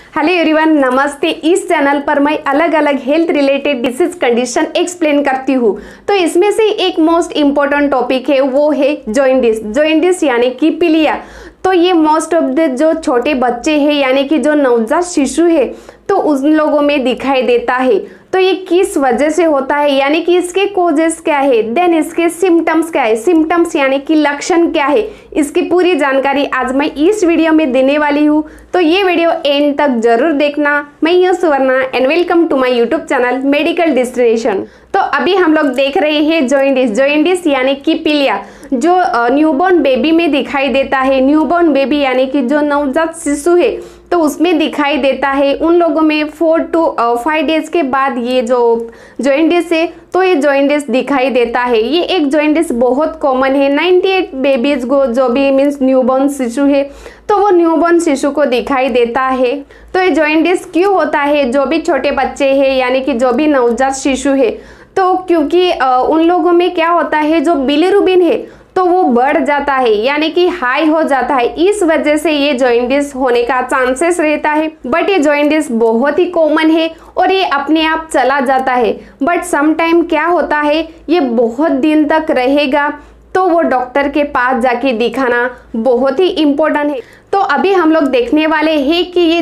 Hello everyone, नमस्ते। इस channel पर मैं अलग अलग health related disease condition explain करती हूँ। तो इसमें से एक मोस्ट इम्पोर्टेंट टॉपिक है, वो है जॉइंडिस यानी कि पीलिया। तो ये मोस्ट ऑफ द जो छोटे बच्चे हैं यानी कि जो नवजात शिशु है तो उन लोगों में दिखाई देता है। तो ये किस वजह से होता है यानी कि इसके कोजेस क्या है, देन इसके सिम्टम्स क्या है, सिम्टम्स यानी कि लक्षण क्या है, इसकी पूरी जानकारी आज मैं इस वीडियो में देने वाली हूँ। तो ये वीडियो एंड तक जरूर देखना। मैं हूं Suvarna and welcome to my YouTube channel medical destination. तो अभी हम लोग देख रहे हैं जॉइंडिस यानी कि पीलिया, जो न्यूबॉर्न बेबी में दिखाई देता है। न्यूबॉर्न बेबी यानी कि जो नवजात शिशु है तो उसमें दिखाई देता है। उन लोगों में 4 to 5 डेज के बाद ये जो जॉइंडिस है तो ये जॉइंडिस दिखाई देता है। ये एक जॉइंडिस बहुत कॉमन है। 98 बेबीज को जो भी मीन्स न्यूबॉर्न शिशु है तो वो न्यूबॉर्न शिशु को दिखाई देता है। तो ये जॉइंडिस क्यों होता है? जो भी छोटे बच्चे हैं यानी कि जो भी नवजात शिशु है तो क्योंकि उन लोगों में क्या होता है, जो बिलिरुबिन है तो वो बढ़ जाता है यानी कि हाई हो जाता है। इस वजह से ये जॉइंडिस होने का चांसेस रहता है। बट ये जॉइंडिस बहुत ही कॉमन है और ये अपने आप चला जाता है। बट सम टाइम क्या होता है, ये बहुत दिन तक रहेगा, तो वो डॉक्टर के पास जाके दिखाना बहुत ही इम्पोर्टेंट है। तो अभी हम लोग देखने वाले हैं कि ये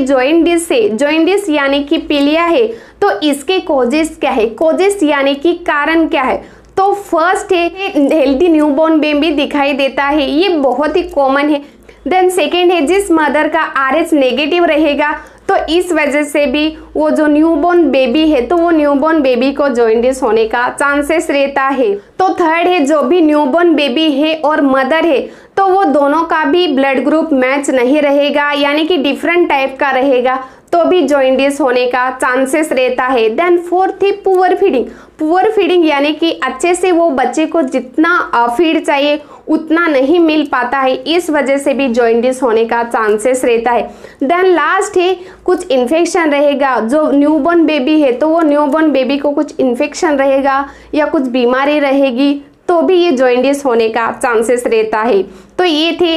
जॉइंडिस यानी कि पीलिया है तो इसके कोजेस क्या है, कोजेस यानी कि कारण क्या है। तो फर्स्ट है हेल्दी न्यूबॉर्न बेबी दिखाई देता है, ये बहुत ही कॉमन है। देन सेकेंड है जिस मदर का RH नेगेटिव रहेगा तो इस वजह से भी वो जो न्यूबॉर्न बेबी है तो वो न्यूबॉर्न बेबी को जॉइंडिस होने का चांसेस रहता है। तो थर्ड है जो भी न्यूबॉर्न बेबी है और मदर है तो वो दोनों का भी ब्लड ग्रुप मैच नहीं रहेगा यानी कि डिफरेंट टाइप का रहेगा तो भी जॉइंडिस होने का चांसेस रहता है। देन फोर्थ है पुअर फीडिंग यानी कि अच्छे से वो बच्चे को जितना फीड चाहिए उतना नहीं मिल पाता है, इस वजह से भी जॉइंडिस होने का चांसेस रहता है। देन लास्ट है कुछ इन्फेक्शन रहेगा। जो न्यूबॉर्न बेबी है तो वो न्यूबॉर्न बेबी को कुछ इन्फेक्शन रहेगा या कुछ बीमारी रहेगी तो भी ये जॉइंडिस होने का चांसेस रहता है। तो ये थे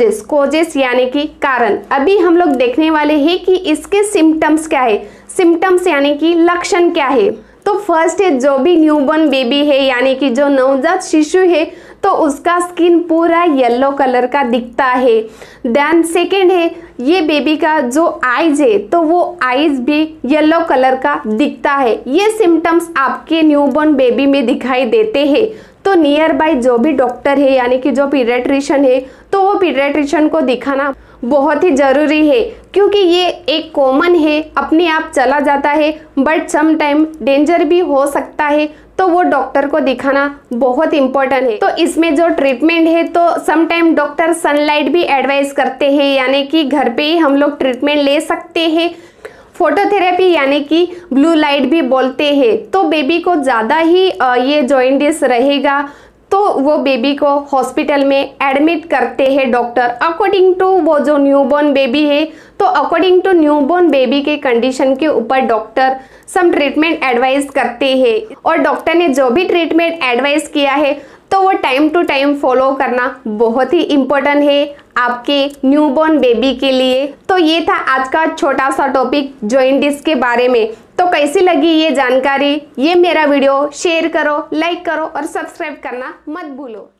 कोजेस यानी कि कारण। अभी हम लोग देखने वाले हैं कि इसके सिम्टम्स क्या है, सिम्टम्स यानी कि लक्षण क्या है। तो फर्स्ट है जो भी न्यूबॉर्न बेबी है यानी कि जो नवजात शिशु है तो उसका स्किन पूरा येलो कलर का दिखता है। देन सेकेंड है ये बेबी का जो आईज है तो वो आईज भी येलो कलर का दिखता है। ये सिम्टम्स आपके न्यूबॉर्न बेबी में दिखाई देते हैं तो नियर बाय जो भी डॉक्टर है यानी कि जो पीडियाट्रिशियन है तो वो पीडियाट्रिशियन को दिखाना बहुत ही जरूरी है, क्योंकि ये एक कॉमन है, अपने आप चला जाता है बट सम टाइम डेंजर भी हो सकता है तो वो डॉक्टर को दिखाना बहुत इंपॉर्टेंट है। तो इसमें जो ट्रीटमेंट है तो सम टाइम डॉक्टर सनलाइट भी एडवाइस करते हैं यानी कि घर पे ही हम लोग ट्रीटमेंट ले सकते हैं। फोटोथेरेपी यानी कि ब्लू लाइट भी बोलते हैं। तो बेबी को ज़्यादा ही ये जॉइंडिस रहेगा तो वो बेबी को हॉस्पिटल में एडमिट करते हैं डॉक्टर अकॉर्डिंग टू वो जो न्यूबॉर्न बेबी है। तो अकॉर्डिंग टू न्यूबॉर्न बेबी के कंडीशन के ऊपर डॉक्टर सम ट्रीटमेंट एडवाइस करते हैं और डॉक्टर ने जो भी ट्रीटमेंट एडवाइस किया है तो वो टाइम टू टाइम फॉलो करना बहुत ही इम्पोर्टेंट है आपके न्यूबॉर्न बेबी के लिए। तो ये था आज का छोटा सा टॉपिक जॉइंडिस के बारे में। तो कैसी लगी ये जानकारी? ये मेरा वीडियो शेयर करो, लाइक करो और सब्सक्राइब करना मत भूलो।